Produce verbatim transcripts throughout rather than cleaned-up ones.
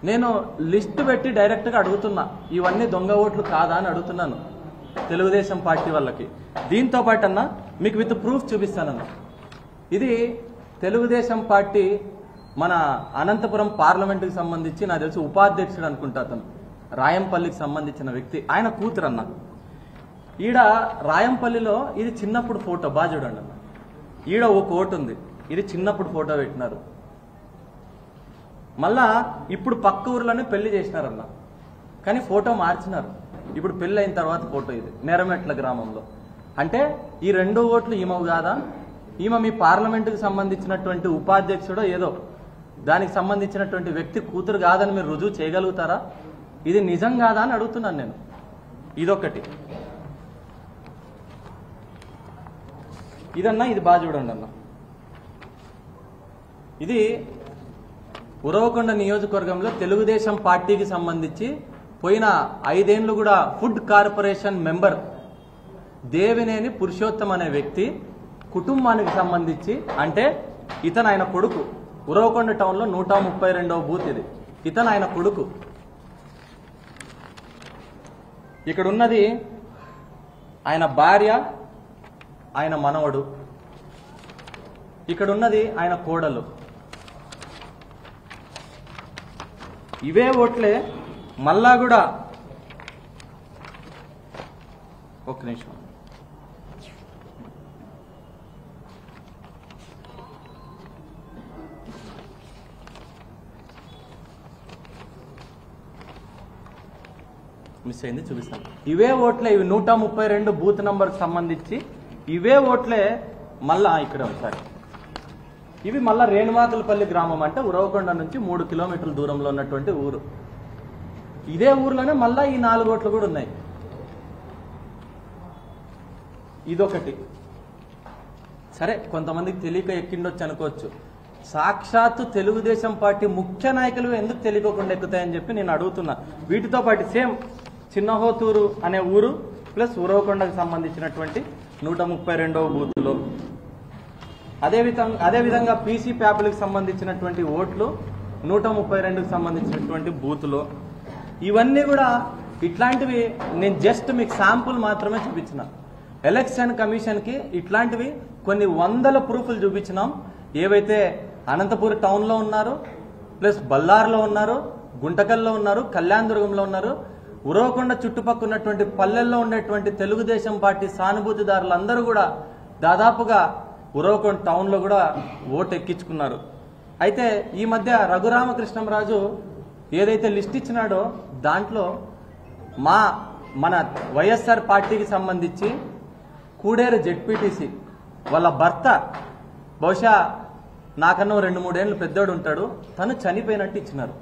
నేను లిస్ట్ పెట్టి డైరెక్ట్గా అడుగుతున్నా, ఇవన్నీ దొంగ ఓట్లు కాదా అని అడుగుతున్నాను తెలుగుదేశం పార్టీ వాళ్ళకి. దీంతో పాటు అన్న మీకు విత్ ప్రూఫ్ చూపిస్తానన్న. ఇది తెలుగుదేశం పార్టీ మన అనంతపురం పార్లమెంటుకి సంబంధించి నాకు తెలిసి ఉపాధ్యక్షుడు అనుకుంటా, అతను రాయంపల్లికి సంబంధించిన వ్యక్తి, ఆయన కూతురు అన్న. ఈడ రాయంపల్లిలో ఇది చిన్నప్పుడు ఫోటో బాగా చూడండి అన్న. ఈడ ఒక ఓటు ఉంది, ఇది చిన్నప్పుడు ఫోటో పెట్టినారు. మళ్ళా ఇప్పుడు పక్క ఊర్లోనే పెళ్లి చేసినారన్న, కానీ ఫోటో మార్చినారు. ఇప్పుడు పెళ్లి అయిన తర్వాత ఫోటో ఇది నెరమెట్ల గ్రామంలో. అంటే ఈ రెండో ఓట్లు ఈమె కాదా? ఈమె మీ పార్లమెంటుకు సంబంధించినటువంటి ఉపాధ్యక్షుడో ఏదో దానికి సంబంధించినటువంటి వ్యక్తి కూతురు కాదని మీరు రుజువు చేయగలుగుతారా? ఇది నిజం కాదా అని అడుగుతున్నాను నేను. ఇదొకటి. ఇదన్నా ఇది బాగా చూడండి అన్న. ఇది ఉరవకొండ నియోజకవర్గంలో తెలుగుదేశం పార్టీకి సంబంధించి పోయిన ఐదేళ్లు కూడా food corporation member Devineni Purushottam అనే వ్యక్తి కుటుంబానికి సంబంధించి, అంటే ఇతను ఆయన కొడుకు, ఉరవకొండ టౌన్ లో నూట ముప్పై రెండవ బూత్ ఇది, ఇతను ఆయన కొడుకు. ఇక్కడ ఉన్నది ఆయన భార్య, ఆయన మనవడు. ఇక్కడ ఉన్నది ఆయన కోడలు. ఇవే ఓట్లే మళ్ళా కూడా ఒక్క నిమిషం మిస్ అయింది, చూపిస్తాను. ఇవే ఓట్లే, ఇవి నూట ముప్పై రెండు బూత్ నంబర్కి సంబంధించి ఇవే ఓట్లే మళ్ళా ఇక్కడ ఒకసారి ఇవి మళ్ళా రేణుమాకులపల్లి గ్రామం, అంటే ఉరవకొండ నుంచి మూడు కిలోమీటర్ల దూరంలో ఉన్నటువంటి ఊరు. ఇదే ఊర్లోనే మళ్ళా ఈ నాలుగు ఓట్లు కూడా ఉన్నాయి. ఇదొకటి. సరే, కొంతమందికి తెలియక ఎక్కిండొచ్చు అనుకోవచ్చు. సాక్షాత్తు తెలుగుదేశం పార్టీ ముఖ్య నాయకులు ఎందుకు తెలియకుండా ఎక్కుతాయని చెప్పి నేను అడుగుతున్నా. వీటితో పాటు సేమ్ చిన్నహోతూరు అనే ఊరు ప్లస్ ఉరవకొండకు సంబంధించినటువంటి నూట ముప్పై రెండవ బూత్లో, అదేవిధంగా అదేవిధంగా పీసీ ప్యాపులకు సంబంధించినటువంటి ఓట్లు నూట ముప్పై రెండుకు సంబంధించినటువంటి బూత్లో, ఇవన్నీ కూడా ఇట్లాంటివి నేను జస్ట్ మీకు శాంపుల్ మాత్రమే చూపించిన. ఎలక్షన్ కమిషన్కి ఇట్లాంటివి కొన్ని వందల ప్రూఫ్లు చూపించినాం. ఏవైతే అనంతపూర్ టౌన్లో ఉన్నారు, ప్లస్ బల్లార్లో ఉన్నారు, గుంటకల్లో ఉన్నారు, కళ్యాణదుర్గంలో ఉన్నారు, ఉరవకొండ చుట్టుపక్కల ఉన్నటువంటి పల్లెల్లో ఉండేటువంటి తెలుగుదేశం పార్టీ సానుభూతిదారులందరూ కూడా దాదాపుగా ఉరవకొండ టౌన్లో కూడా ఓటు ఎక్కించుకున్నారు. అయితే ఈ మధ్య రఘురామకృష్ణంరాజు ఏదైతే లిస్ట్ ఇచ్చినాడో దాంట్లో మా మన వైఎస్ఆర్ పార్టీకి సంబంధించి కూడేరు జెడ్పీటీసీ వాళ్ళ భర్త, బహుశా నాకన్నా రెండు మూడేళ్ళు పెద్దోడు ఉంటాడు, తను చనిపోయినట్టు ఇచ్చినారు.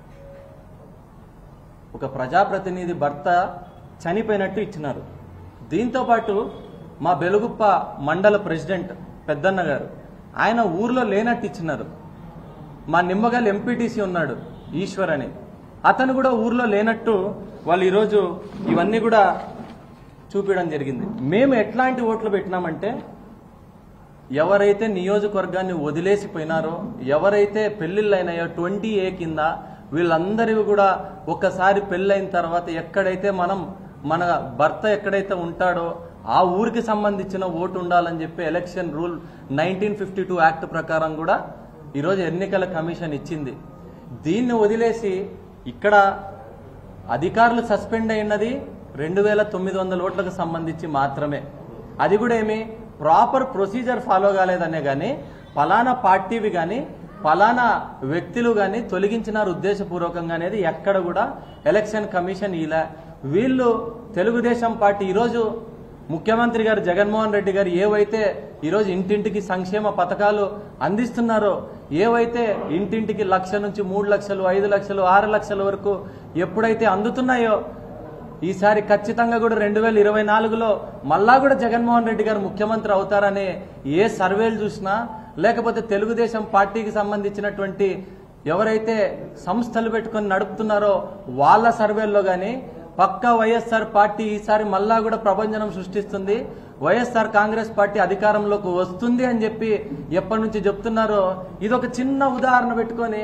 ఒక ప్రజాప్రతినిధి భర్త చనిపోయినట్టు ఇచ్చినారు. దీంతో పాటు మా బెలుగుప్ప మండల ప్రెసిడెంట్ పెద్దన్న గారు, ఆయన ఊర్లో లేనట్టు ఇచ్చినారు. మా నిమ్మగల్ ఎంపీటీసీ ఉన్నాడు ఈశ్వర్ అని, అతను కూడా ఊర్లో లేనట్టు వాళ్ళు ఈరోజు ఇవన్నీ కూడా చూపించడం జరిగింది. మేము ఎట్లాంటి ఓట్లు పెట్టినామంటే, ఎవరైతే నియోజకవర్గాన్ని వదిలేసిపోయినారో, ఎవరైతే పెళ్లిళ్ళు అయినాయో ట్వంటీ ఏ కింద, వీళ్ళందరివి కూడా ఒక్కసారి పెళ్ళైన తర్వాత ఎక్కడైతే మనం మన భర్త ఎక్కడైతే ఉంటాడో ఆ ఊరికి సంబంధించిన ఓటు ఉండాలని చెప్పి election rule nineteen fifty two act ప్రకారం కూడా ఈరోజు ఎన్నికల కమిషన్ ఇచ్చింది. దీన్ని వదిలేసి ఇక్కడ అధికారులు సస్పెండ్ అయినది రెండు వేల తొమ్మిది వందల ఓట్లకు సంబంధించి మాత్రమే. అది కూడా ఏమి ప్రాపర్ ప్రొసీజర్ ఫాలో కాలేదనే కానీ, పలానా పార్టీవి కానీ పలానా వ్యక్తులు కానీ తొలగించినారు ఉద్దేశపూర్వకంగా అనేది ఎక్కడ కూడా ఎలక్షన్ కమిషన్ ఇలా. వీళ్ళు తెలుగుదేశం పార్టీ ఈరోజు ముఖ్యమంత్రి గారు జగన్మోహన్ రెడ్డి గారు ఏవైతే ఈరోజు ఇంటింటికి సంక్షేమ పథకాలు అందిస్తున్నారో, ఏవైతే ఇంటింటికి లక్ష నుంచి మూడు లక్షలు ఐదు లక్షలు ఆరు లక్షల వరకు ఎప్పుడైతే అందుతున్నాయో, ఈసారి ఖచ్చితంగా కూడా రెండు వేల ఇరవై నాలుగులో మళ్ళా కూడా జగన్మోహన్ రెడ్డి గారు ముఖ్యమంత్రి అవుతారనే ఏ సర్వేలు చూసినా, లేకపోతే తెలుగుదేశం పార్టీకి సంబంధించినటువంటి ఎవరైతే సంస్థలు పెట్టుకొని నడుపుతున్నారో వాళ్ళ సర్వేల్లో కానీ పక్కా వైఎస్ఆర్ పార్టీ ఈసారి మళ్ళా కూడా ప్రభంజనం సృష్టిస్తుంది, వైఎస్ఆర్ కాంగ్రెస్ పార్టీ అధికారంలోకి వస్తుంది అని చెప్పి ఎప్పటి నుంచి చెప్తున్నారో, ఇదొక చిన్న ఉదాహరణ పెట్టుకొని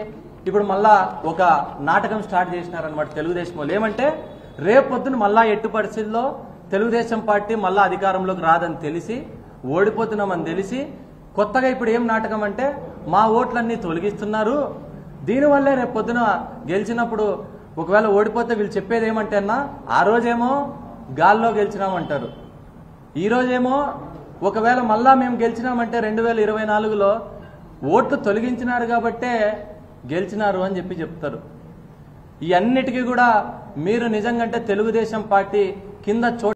ఇప్పుడు మళ్ళా ఒక నాటకం స్టార్ట్ చేసినారనమాట తెలుగుదేశం వాళ్ళు. ఏమంటే రేపు పొద్దున మళ్ళా ఎట్టు పరిస్థితుల్లో తెలుగుదేశం పార్టీ మళ్ళా అధికారంలోకి రాదని తెలిసి, ఓడిపోతున్నామని తెలిసి కొత్తగా ఇప్పుడు ఏం నాటకం అంటే మా ఓట్లన్నీ తొలగిస్తున్నారు, దీనివల్లే రేపు పొద్దున గెలిచినప్పుడు ఒకవేళ ఓడిపోతే వీళ్ళు చెప్పేది ఏమంటే అన్నా, ఆ రోజేమో గాల్లో గెలిచినామంటారు, ఈ రోజేమో ఒకవేళ మళ్ళా మేము గెలిచినామంటే రెండు వేల ఇరవై నాలుగులో ఓట్లు తొలగించినారు కాబట్టే గెలిచినారు అని చెప్పి చెప్తారు. ఈ అన్నిటికీ కూడా మీరు నిజంగా తెలుగుదేశం పార్టీ కింద చోట